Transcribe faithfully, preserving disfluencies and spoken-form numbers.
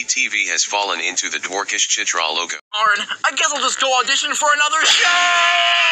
reality T V has fallen into the Dwarkish Chitra Logo. Darn, I guess I'll just go audition for another show!